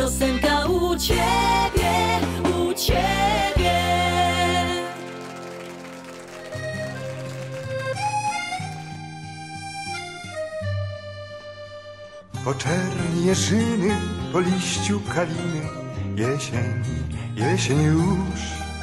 piosenka u ciebie, u ciebie. Po czerni jeżyny, po liściu kaliny, jesień, jesień już.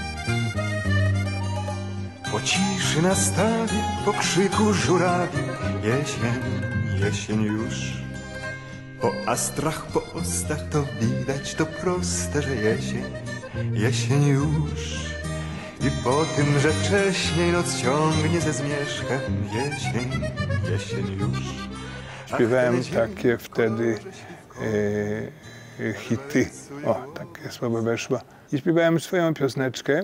Po ciszy na stawie, po krzyku żurawi, jesień, jesień już. Po astrach, po ostach to widać, to proste, że jesień, jesień już. I po tym, że wcześniej noc ciągnie ze zmierzchem, jesień, jesień już. Śpiewałem takie wtedy hity, o, takie słowo weszło. I śpiewałem swoją pioseneczkę,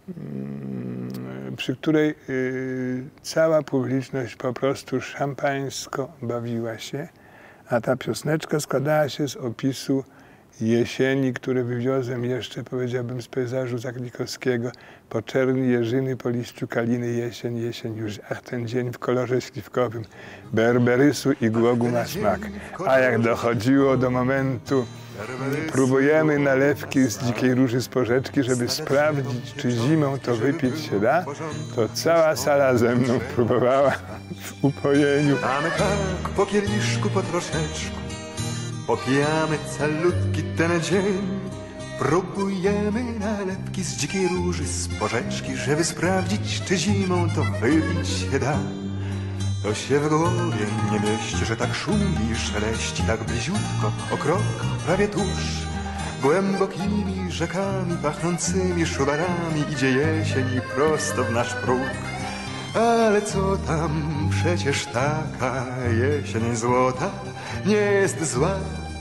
przy której cała publiczność po prostu szampańsko bawiła się, a ta pioseneczka składała się z opisu jesieni, które wywiozłem jeszcze, powiedziałbym, z pejzażu zaglikowskiego. Po czerni jeżyny, po liściu kaliny, jesień, jesień już. Ach, ten dzień w kolorze śliwkowym, berberysu i głogu ma smak. A jak dochodziło do momentu, próbujemy nalewki z dzikiej róży z porzeczki, żeby sprawdzić, czy zimą to wypić się da, to cała sala ze mną próbowała w upojeniu. A my tak po kieliszku, po troszeczku popijamy calutki ten dzień. Próbujemy nalewki z dzikiej róży z porzeczki, żeby sprawdzić, czy zimą to wypić się da. To się w głowie nie mieści, że tak szumi, szeleści tak bliziutko, o krok prawie tuż. Głębokimi rzekami pachnącymi szubarami idzie jesień i prosto w nasz próg. Ale co tam, przecież taka jesień złota nie jest zła.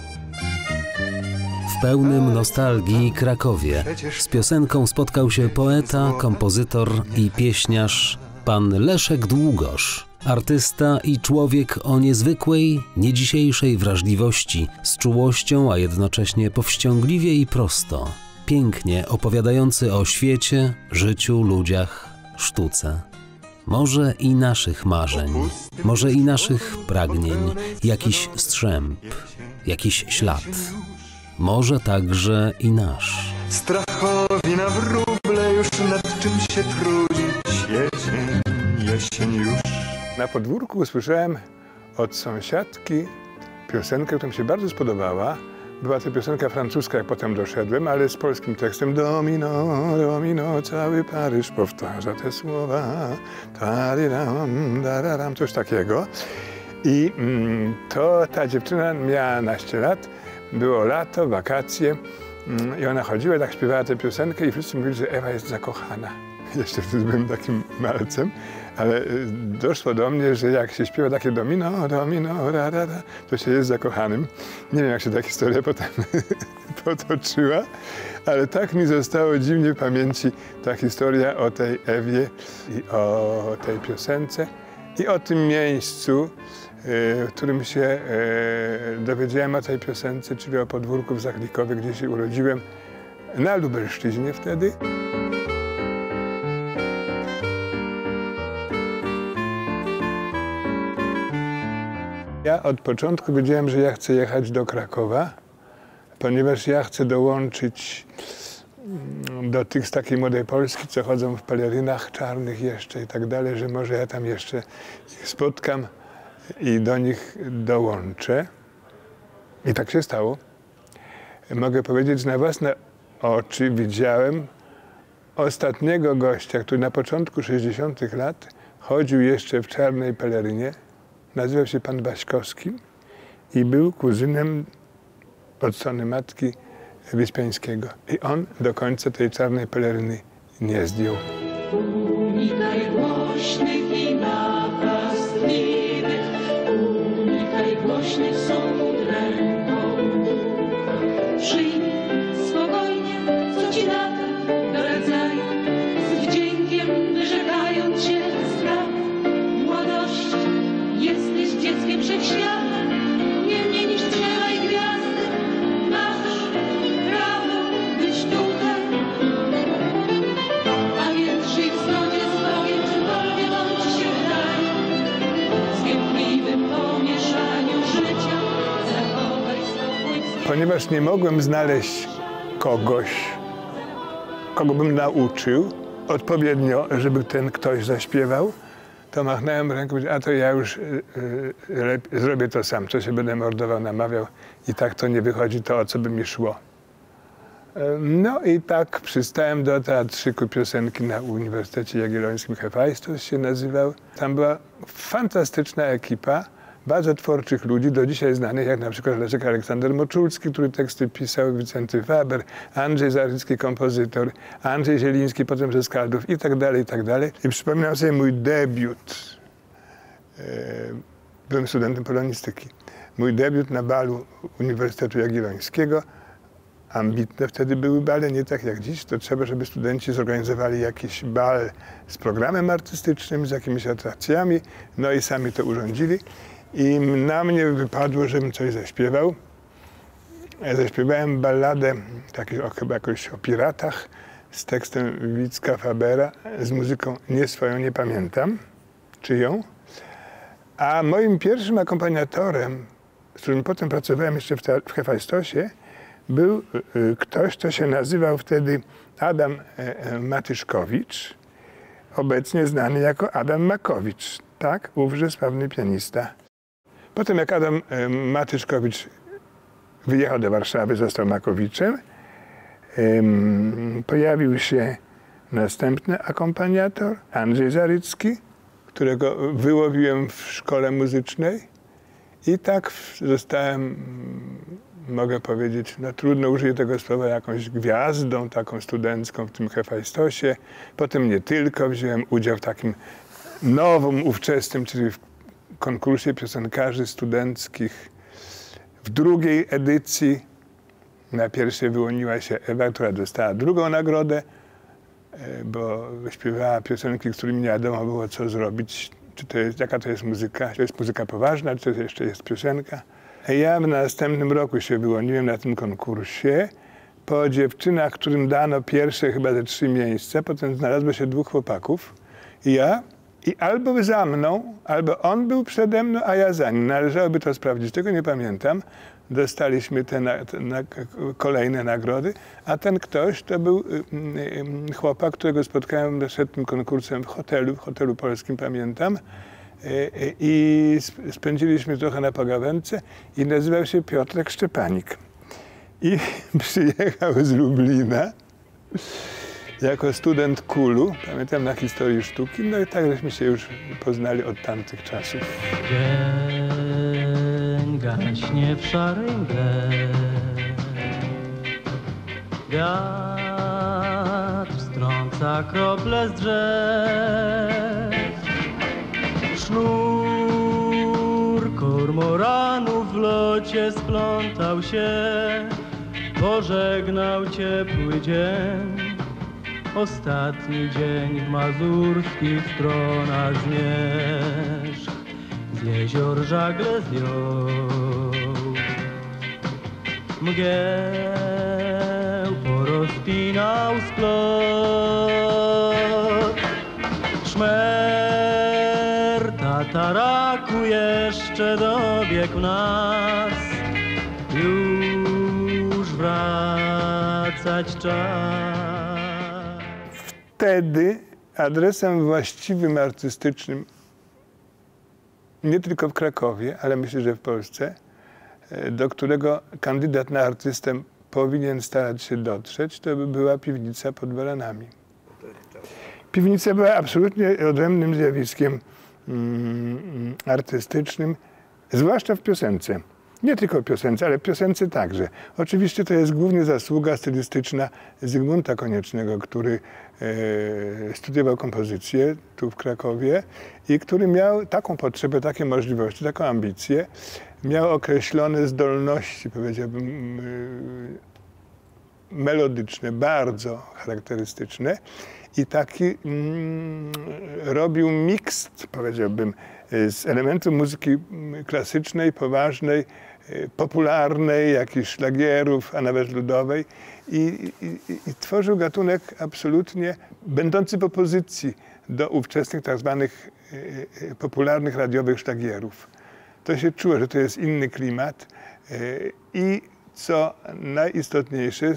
W pełnym nostalgii Krakowie z piosenką spotkał się poeta, kompozytor i pieśniarz pan Leszek Długosz. Artysta i człowiek o niezwykłej, niedzisiejszej wrażliwości, z czułością, a jednocześnie powściągliwie i prosto. Pięknie opowiadający o świecie, życiu, ludziach, sztuce. Może i naszych marzeń, może i naszych pragnień, jakiś strzęp, jakiś ślad. Może także i nasz. Strachowi na wróble już nad czym się trudzić, jesień, jesień już. Na podwórku usłyszałem od sąsiadki piosenkę, która mi się bardzo spodobała. Była to piosenka francuska, jak potem doszedłem, ale z polskim tekstem. Domino, domino, cały Paryż powtarza te słowa. Tariram, dararam, coś takiego. I to ta dziewczyna miała naście lat, było lato, wakacje i ona chodziła, tak śpiewała tę piosenkę i wszyscy mówili, że Ewa jest zakochana. Jeszcze wtedy byłem takim malcem, ale doszło do mnie, że jak się śpiewa takie domino, domino, ra, ra, ra, to się jest zakochanym. Nie wiem, jak się ta historia potem potoczyła, ale tak mi zostało dziwnie w pamięci ta historia o tej Ewie i o tej piosence i o tym miejscu, w którym się dowiedziałem o tej piosence, czyli o podwórku w Zaglikowie, gdzie się urodziłem, na Lubelszczyźnie wtedy. Ja od początku wiedziałem, że ja chcę jechać do Krakowa, ponieważ ja chcę dołączyć do tych z takiej młodej Polski, co chodzą w pelerynach czarnych jeszcze i tak dalej, że może ja tam jeszcze ich spotkam i do nich dołączę. I tak się stało. Mogę powiedzieć, że na własne oczy widziałem ostatniego gościa, który na początku 60. lat chodził jeszcze w czarnej pelerynie. Nazywał się pan Waśkowski i był kuzynem od strony matki Wyspiańskiego. I on do końca tej czarnej peleryny nie zdjął. Unikaj głośnych i napastliwych, unikaj głośnych sąd ręką. Przyjmij spokojnie, co ci lata doradzają, z wdziękiem wyrzekając się spraw młodości. Jesteś dzieckiem wszechświata, nie mniej niż drzewa i gwiazdy. Masz prawo być tutaj, a więc żyj w zgodzie z Bogiem, czymkolwiek on ci się wydaje. W zgiełkliwym pomieszaniu życia zachowaj spokój. ponieważ nie mogłem znaleźć kogoś, kogo bym nauczył odpowiednio, żeby ten ktoś zaśpiewał, to machnąłem ręką, a to ja już zrobię to sam, co się będę mordował, namawiał i tak to nie wychodzi, to o co by mi szło. No i tak przystałem do teatrzyku piosenki na Uniwersytecie Jagiellońskim, Hefajstos się nazywał. Tam była fantastyczna ekipa, bardzo twórczych ludzi, do dzisiaj znanych, jak na przykład Leszek Aleksander Moczulski, który teksty pisał, Wicenty Faber, Andrzej Zarycki, kompozytor, Andrzej Zieliński, potem ze Skaldów i tak dalej, i tak dalej. I przypominam sobie mój debiut. Byłem studentem polonistyki. Mój debiut na balu Uniwersytetu Jagiellońskiego. Ambitne wtedy były bale, nie tak jak dziś. To trzeba, żeby studenci zorganizowali jakiś bal z programem artystycznym, z jakimiś atrakcjami, no i sami to urządzili. I na mnie wypadło, żebym coś zaśpiewał. Ja zaśpiewałem balladę chyba jakoś o piratach z tekstem Wicka Fabera, z muzyką nie swoją, nie pamiętam czyją. A moim pierwszym akompaniatorem, z którym potem pracowałem jeszcze w Hefajstosie, był ktoś, kto się nazywał wtedy Adam Matyszkowicz, obecnie znany jako Adam Makowicz, tak? Ówże sławny pianista. Potem jak Adam Matyszkowicz wyjechał do Warszawy, został Makowiczem, pojawił się następny akompaniator, Andrzej Zarycki, którego wyłowiłem w szkole muzycznej i tak zostałem, mogę powiedzieć, no trudno użyć tego słowa, jakąś gwiazdą taką studencką w tym Hefajstosie. Potem nie tylko, wziąłem udział w takim nowym, ówczesnym, czyli w konkursie piosenkarzy studenckich. W drugiej edycji, na pierwszej wyłoniła się Ewa, która dostała drugą nagrodę, bo śpiewała piosenki, z którymi nie wiadomo było, co zrobić. Jaka to jest muzyka? Czy to jest muzyka poważna, czy to jeszcze jest piosenka? Ja w następnym roku się wyłoniłem na tym konkursie po dziewczynach, którym dano pierwsze chyba ze 3 miejsca. Potem znalazło się 2 chłopaków i ja. I albo za mną, albo on był przede mną, a ja za nim. Należałoby to sprawdzić, tego nie pamiętam. Dostaliśmy te kolejne nagrody, a ten ktoś to był chłopak, którego spotkałem przed tym konkursem w hotelu polskim, pamiętam. I spędziliśmy trochę na pogawędce i nazywał się Piotrek Szczepanik. I przyjechał z Lublina jako student KUL-u, pamiętam, na historii sztuki, no i tak żeśmy się już poznali od tamtych czasów. Dzień gaśnie w szary mgle, wiatr strąca krople z drzew, sznur kormoranów w locie splątał się, pożegnał ciepły dzień. Ostatni dzień w mazurskich stronach zmierzch, z jezior żagle zdjął. Mgieł porozpinał splot, szmer tataraku jeszcze dobiegł nas, już wracać czas. Wtedy adresem właściwym artystycznym, nie tylko w Krakowie, ale myślę, że w Polsce, do którego kandydat na artystę powinien starać się dotrzeć, to by była piwnica pod Baranami. Piwnica była absolutnie odrębnym zjawiskiem artystycznym, zwłaszcza w piosence. Nie tylko w piosence, ale w piosence także. Oczywiście to jest głównie zasługa stylistyczna Zygmunta Koniecznego, który studiował kompozycję tu w Krakowie i który miał taką potrzebę, takie możliwości, taką ambicję. Miał określone zdolności, powiedziałbym, melodyczne, bardzo charakterystyczne i taki robił miks, powiedziałbym, z elementów muzyki klasycznej, poważnej, popularnej, jakichś szlagierów, a nawet ludowej i tworzył gatunek absolutnie będący w opozycji do ówczesnych tak zwanych popularnych radiowych szlagierów. To się czuło, że to jest inny klimat i co najistotniejsze,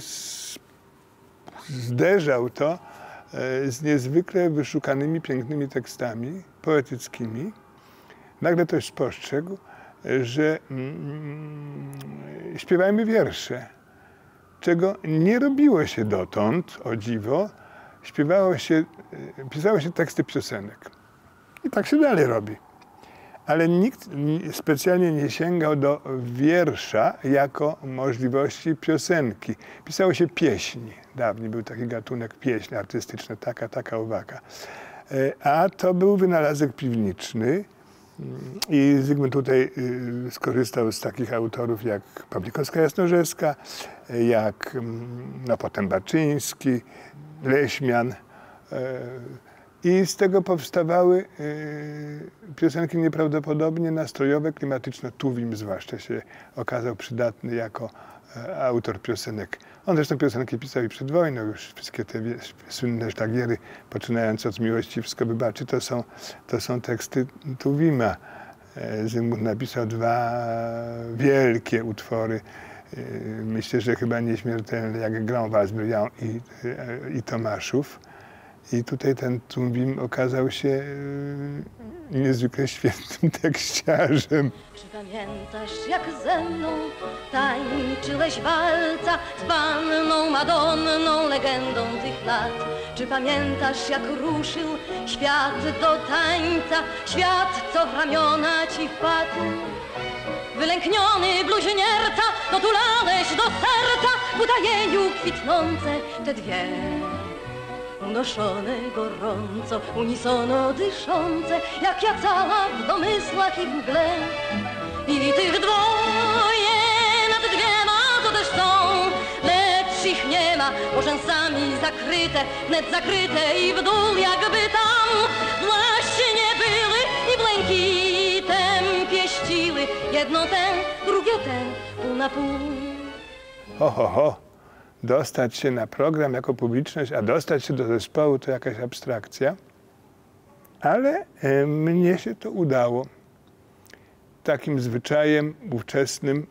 zderzał to z niezwykle wyszukanymi, pięknymi tekstami poetyckimi. Nagle ktoś spostrzegł, że śpiewajmy wiersze, czego nie robiło się dotąd, o dziwo. Pisało się teksty piosenek. I tak się dalej robi. Ale nikt specjalnie nie sięgał do wiersza jako możliwości piosenki. Pisało się pieśni. Dawniej był taki gatunek pieśni artystyczne, taka, owaka. A to był wynalazek piwniczny. I Zygmunt tutaj skorzystał z takich autorów jak Pawlikowska-Jasnorzewska, jak potem Baczyński, Leśmian. I z tego powstawały piosenki nieprawdopodobnie nastrojowe, klimatyczne. Tuwim zwłaszcza się okazał przydatny jako autor piosenek. On zresztą piosenki pisał i przed wojną, już wszystkie te słynne szlagiery, poczynając od Miłości wszystko wybaczy, to są teksty Tuwima. Zygmunt napisał 2 wielkie utwory, myślę, że chyba nieśmiertelne, jak Grand Vals-Bruyant i Tomaszów. I tutaj ten Tuwim okazał się niezwykle świetnym tekściarzem. Czy pamiętasz, jak ze mną tańczyłeś walca z panną Madonną, legendą tych lat? Czy pamiętasz, jak ruszył świat do tańca, świat, co w ramiona ci wpadł? Wylękniony bluźnierca, dotulałeś do serca w utajeniu kwitnące te dwie. Unoszone gorąco, unisono dyszące, jak ja cała w domysłach i w mgle. I tych dwoje nad dwiema to też są, lecz ich nie ma, bo rzęsami zakryte, wnet zakryte i w dół jakby tam właśnie były i błękitem pieściły. Jedno ten, drugie ten, pół na pół. Ho. Dostać się na program jako publiczność, a dostać się do zespołu to jakaś abstrakcja. Ale mnie się to udało. Takim zwyczajem ówczesnym,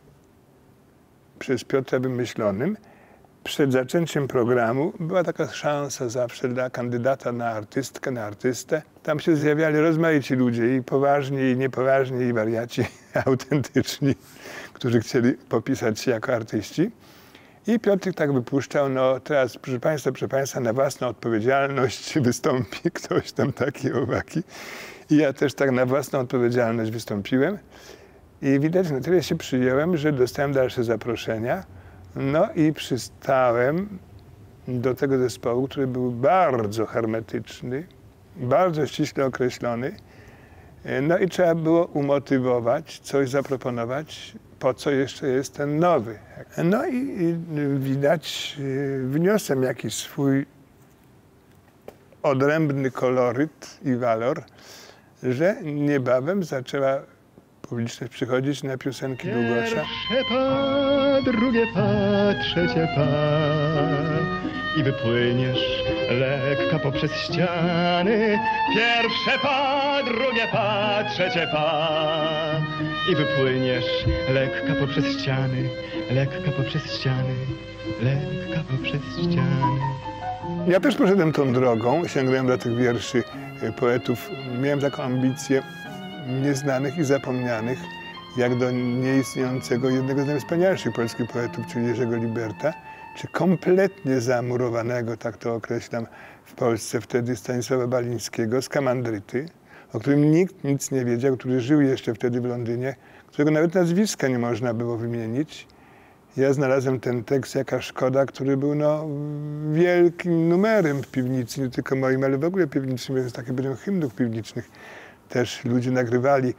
przez Piotra wymyślonym, przed zaczęciem programu była taka szansa zawsze dla kandydata na artystkę, na artystę. Tam się zjawiali rozmaici ludzie, i poważni, i niepoważni, i wariaci, autentyczni, którzy chcieli popisać się jako artyści. I Piotr tak wypuszczał, no teraz, proszę Państwa, na własną odpowiedzialność wystąpi ktoś tam, taki owaki. I ja też tak na własną odpowiedzialność wystąpiłem. I widać, na tyle się przyjąłem, że dostałem dalsze zaproszenia. No i przystałem do tego zespołu, który był bardzo hermetyczny, bardzo ściśle określony. No i trzeba było umotywować, coś zaproponować, po co jeszcze jest ten nowy. No i widać, wniosłem jakiś swój odrębny koloryt i walor, że niebawem zaczęła publiczność przychodzić na piosenki Długosza. Pierwsze pa, drugie pa, trzecie pa i wypłyniesz lekka poprzez ściany. Pierwsze pa, drugie pa, trzecie pa i wypłyniesz lekka poprzez ściany, lekka poprzez ściany, lekka poprzez ściany. Ja też poszedłem tą drogą, sięgnąłem do tych wierszy poetów. Miałem taką ambicję nieznanych i zapomnianych, jak do nieistniejącego jednego z najwspanialszych polskich poetów, czyli Jerzego Liberta, czy kompletnie zamurowanego, tak to określam, w Polsce wtedy Stanisława Balińskiego z Kamandryty, o którym nikt nic nie wiedział, który żył jeszcze wtedy w Londynie, którego nawet nazwiska nie można było wymienić. Ja znalazłem ten tekst Jaka szkoda, który był wielkim numerem w piwnicy, nie tylko moim, ale w ogóle piwniczym, więc taki byłem hymnów piwniczych. Też ludzie nagrywali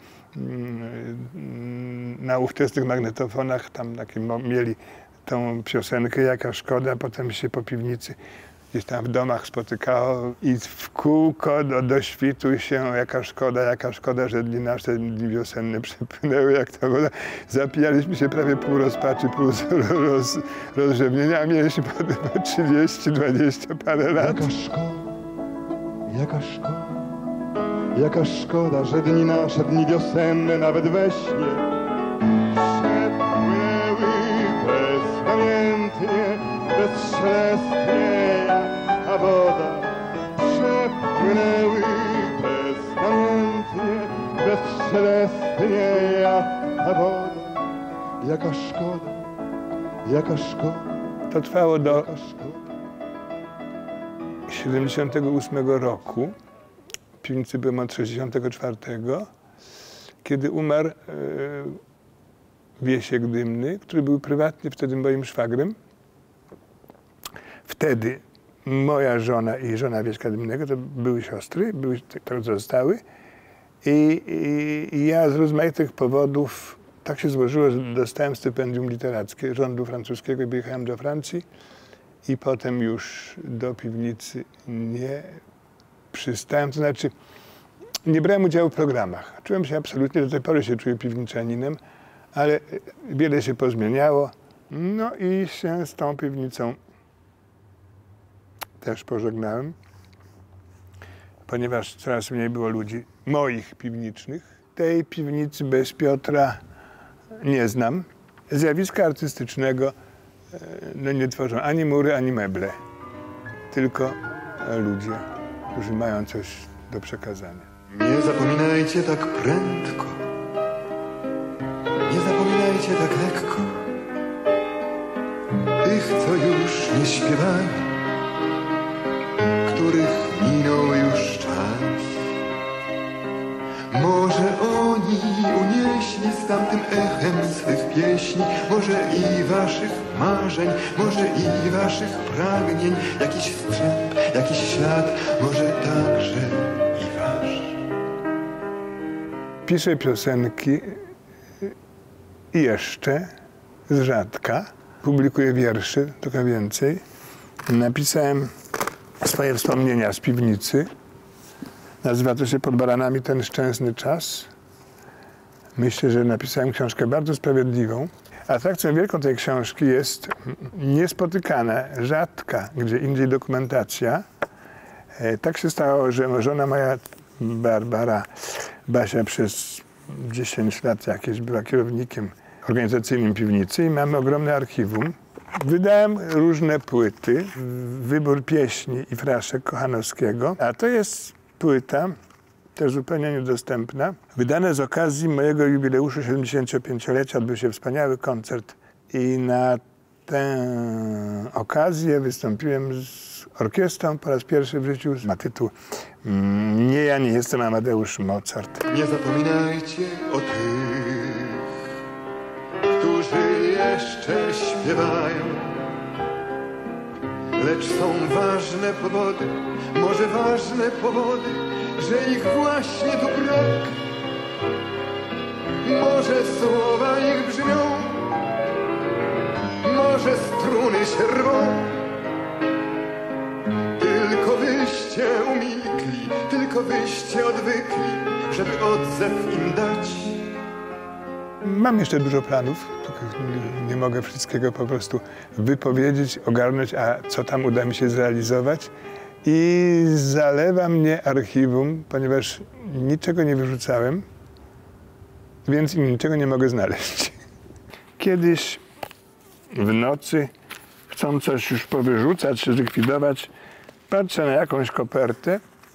na ówczesnych magnetofonach, tam mieli tą piosenkę Jaka szkoda, potem się po piwnicy gdzieś tam w domach spotykało i w kółko do świtu się jaka szkoda, że dni nasze, dni wiosenne przepłynęły jak ta woda. Zapijaliśmy się prawie pół rozpaczy, pół rozrzewnienia, a mieliśmy po 30, 20 parę lat. Jaka szkoda, że dni nasze, dni wiosenne nawet we śnie przepłynęły bez bezszelestnie jak ta woda przepłynęły beznamiętnie, bezszelestnie jak ta woda. Jaka szkoda, jaka szkoda. To trwało do Jaka szkoda. 78 roku. W piwnicy byłem od 64, kiedy umarł Wiesiek Dymny, który był prywatnie wtedy moim szwagrem. Wtedy moja żona i żona Wieśka Dymnego to były siostry, tak zostały. I ja z rozmaitych powodów tak się złożyło, że dostałem stypendium literackie rządu francuskiego i wyjechałem do Francji. I potem już do piwnicy nie przystałem, to znaczy nie brałem udziału w programach. Czułem się absolutnie, do tej pory się czuję piwniczaninem, ale wiele się pozmieniało. No i się z tą piwnicą też pożegnałem, ponieważ coraz mniej było ludzi moich piwniczych. Tej piwnicy bez Piotra nie znam. Zjawiska artystycznego no nie tworzą ani mury, ani meble, tylko ludzie, którzy mają coś do przekazania. Nie zapominajcie tak prędko, nie zapominajcie tak lekko tych, co już nie śpiewają, których minął już czas. Może oni unieśli z tamtym echem swych pieśni, może i waszych marzeń, może i waszych pragnień, jakiś wstrzęp, jakiś ślad, może także i wasz. Piszę piosenki i jeszcze z rzadka. Publikuję wiersze, trochę więcej. Napisałem swoje wspomnienia z piwnicy. Nazywa to się Pod baranami ten szczęsny czas. Myślę, że napisałem książkę bardzo sprawiedliwą. Atrakcją wielką tej książki jest niespotykana, rzadka, gdzie indziej dokumentacja. Tak się stało, że żona moja, Basia, przez 10 lat jakieś była kierownikiem organizacyjnym piwnicy i mamy ogromne archiwum. Wydałem różne płyty, wybór pieśni i fraszek Kochanowskiego, a to jest płyta, też zupełnie niedostępna, wydane z okazji mojego jubileuszu 75-lecia. Odbył się wspaniały koncert i na tę okazję wystąpiłem z orkiestrą po raz pierwszy w życiu. Ma tytuł Nie, ja nie jestem Amadeusz Mozart. Nie zapominajcie o tych, którzy jeszcze śpiewają, lecz są ważne powody, może ważne powody, że ich właśnie tu brak. Może słowa ich brzmią, może struny się rwą, tylko wyście umilkli, tylko wyście odwykli, żeby odzew im dać. Mam jeszcze dużo planów, tylko nie mogę wszystkiego po prostu wypowiedzieć, ogarnąć, a co tam uda mi się zrealizować. I zalewa mnie archiwum, ponieważ niczego nie wyrzucałem, więc niczego nie mogę znaleźć. Kiedyś w nocy, chcąc coś już powyrzucać, zlikwidować, patrzę na jakąś kopertę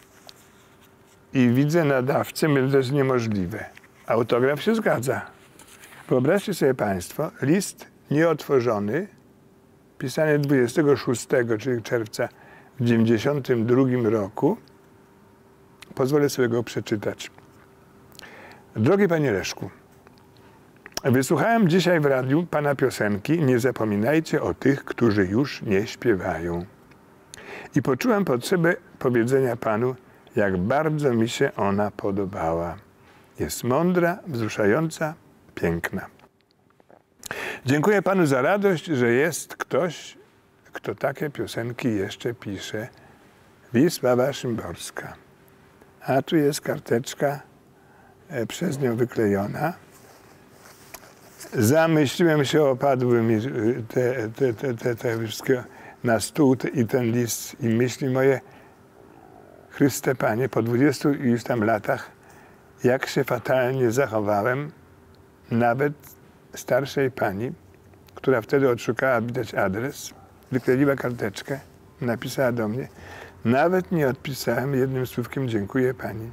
i widzę nadawcę, mówię, to jest niemożliwe. Autograf się zgadza. Wyobraźcie sobie Państwo, list nieotworzony, pisany 26, czyli czerwca w 1992 roku. Pozwolę sobie go przeczytać. Drogi Panie Leszku, wysłuchałem dzisiaj w radiu Pana piosenki Nie zapominajcie o tych, którzy już nie śpiewają. I poczułem potrzebę powiedzenia Panu, jak bardzo mi się ona podobała. Jest mądra, wzruszająca, piękna. Dziękuję Panu za radość, że jest ktoś, kto takie piosenki jeszcze pisze. Wisława Szymborska. A tu jest karteczka przez nią wyklejona. Zamyśliłem się, opadły mi te wszystkie na stół i ten list i myśli moje. Chryste Panie, po 20 i już tam latach, jak się fatalnie zachowałem, nawet starszej pani, która wtedy odszukała, widać, adres, wykleiła karteczkę, napisała do mnie. Nawet nie odpisałem jednym słówkiem dziękuję pani.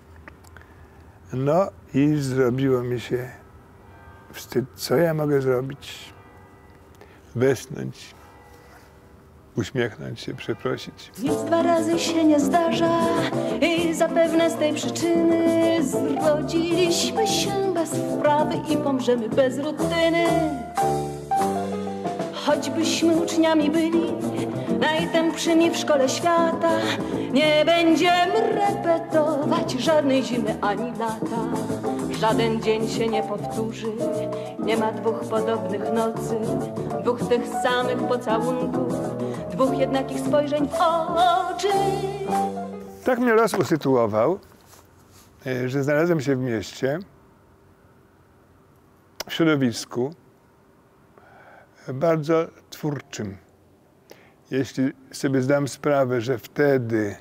No i zrobiło mi się wstyd. Co ja mogę zrobić? Westchnąć, uśmiechnąć się, przeprosić. Nic dwa razy się nie zdarza i zapewne z tej przyczyny zrodziliśmy się bez wprawy i pomrzemy bez rutyny. Choćbyśmy uczniami byli najtępszymi w szkole świata, nie będziemy repetować żadnej zimy ani lata. Żaden dzień się nie powtórzy, nie ma dwóch podobnych nocy, dwóch tych samych pocałunków, dwóch jednakich spojrzeń w oczy. Tak mnie los usytuował, że znalazłem się w mieście, w środowisku bardzo twórczym. Jeśli sobie zdam sprawę, że wtedy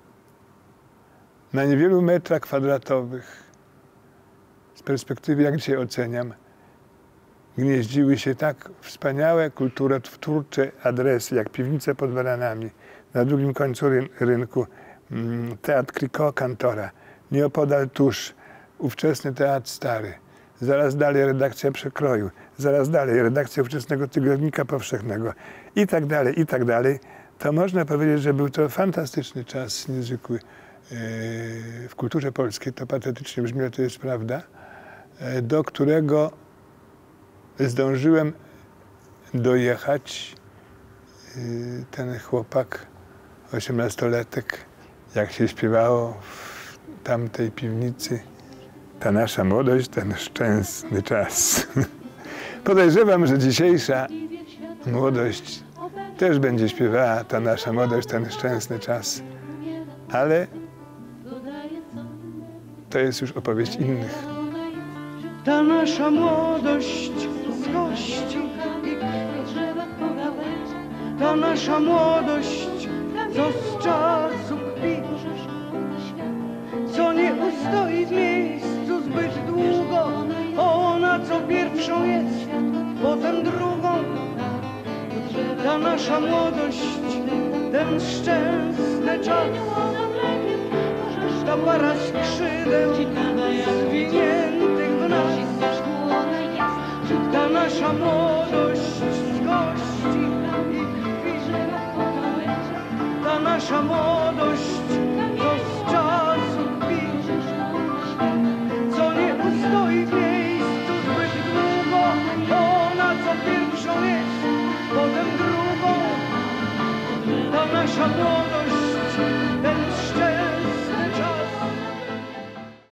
na niewielu metrach kwadratowych, z perspektywy, jak dzisiaj oceniam, gnieździły się tak wspaniałe, kulturotwórcze adresy, jak Piwnice pod Baranami, na drugim końcu rynku Teatr Cricot Kantora, nieopodal tuż ówczesny Teatr Stary, zaraz dalej redakcja Przekroju, zaraz dalej redakcja ówczesnego Tygodnika Powszechnego i tak dalej, to można powiedzieć, że był to fantastyczny czas, niezwykły w kulturze polskiej, to patetycznie brzmi, ale to jest prawda, do którego zdążyłem dojechać. Ten chłopak, 18-latek, jak się śpiewało w tamtej piwnicy, ta nasza młodość, ten szczęsny czas. Podejrzewam, że dzisiejsza młodość też będzie śpiewała ta nasza młodość, ten szczęsny czas, ale to jest już opowieść innych. Ta nasza młodość z kości i krwi, ta nasza młodość, co z czasu kpi, co nie ustoi w miejscu zbyt długo, ona co pierwszą jest, potem drugą. Ta nasza młodość, ten szczęsny czas, ta para skrzydeł zwiniętych w nas. Ta nasza młodość z kości i krwi, ta nasza młodość, co z czasu kpi, co nie ustoi w miejscu zbyt długo, ona co pierwszą jest, potem drugą. Ta nasza młodość,